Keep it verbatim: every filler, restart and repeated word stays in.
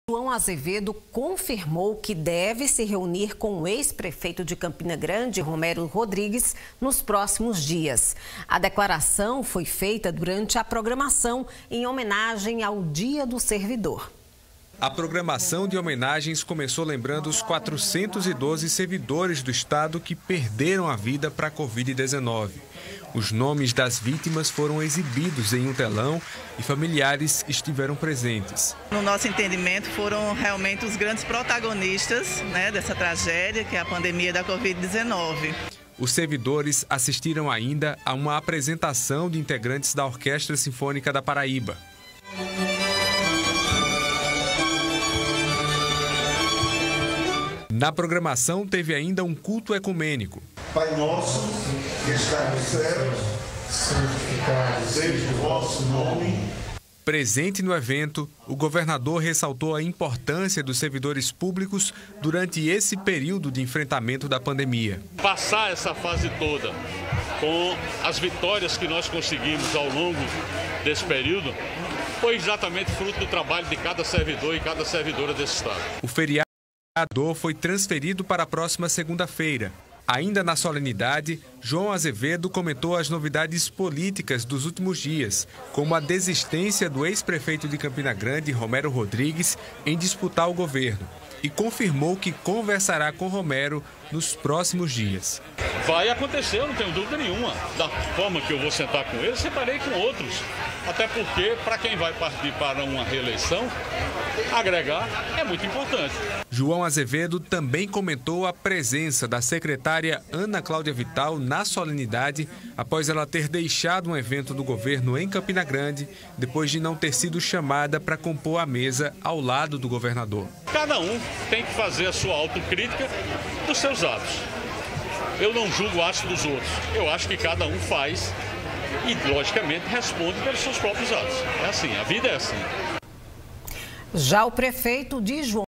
João Azevedo confirmou que deve se reunir com o ex-prefeito de Campina Grande, Romero Rodrigues, nos próximos dias. A declaração foi feita durante a programação em homenagem ao Dia do Servidor. A programação de homenagens começou lembrando os quatrocentos e doze servidores do estado que perderam a vida para a Covid dezenove. Os nomes das vítimas foram exibidos em um telão e familiares estiveram presentes. No nosso entendimento, foram realmente os grandes protagonistas, né, dessa tragédia, que é a pandemia da Covid dezenove. Os servidores assistiram ainda a uma apresentação de integrantes da Orquestra Sinfônica da Paraíba. Na programação teve ainda um culto ecumênico. Pai nosso, que está nos céus, santificado seja o vosso nome. Presente no evento, o governador ressaltou a importância dos servidores públicos durante esse período de enfrentamento da pandemia. Passar essa fase toda com as vitórias que nós conseguimos ao longo desse período foi exatamente fruto do trabalho de cada servidor e cada servidora desse estado. O feriado foi transferido para a próxima segunda-feira. Ainda na solenidade, João Azevedo comentou as novidades políticas dos últimos dias, como a desistência do ex-prefeito de Campina Grande, Romero Rodrigues, em disputar o governo, e confirmou que conversará com Romero nos próximos dias. Vai acontecer, eu não tenho dúvida nenhuma. Da forma que eu vou sentar com ele, sentarei com outros. Até porque, para quem vai partir para uma reeleição, agregar é muito importante. João Azevedo também comentou a presença da secretária Ana Cláudia Vital na solenidade após ela ter deixado um evento do governo em Campina Grande, depois de não ter sido chamada para compor a mesa ao lado do governador. Cada um tem que fazer a sua autocrítica dos seus atos. Eu não julgo o ato dos outros. Eu acho que cada um faz e, logicamente, responde pelos seus próprios atos. É assim, a vida é assim. Já o prefeito de João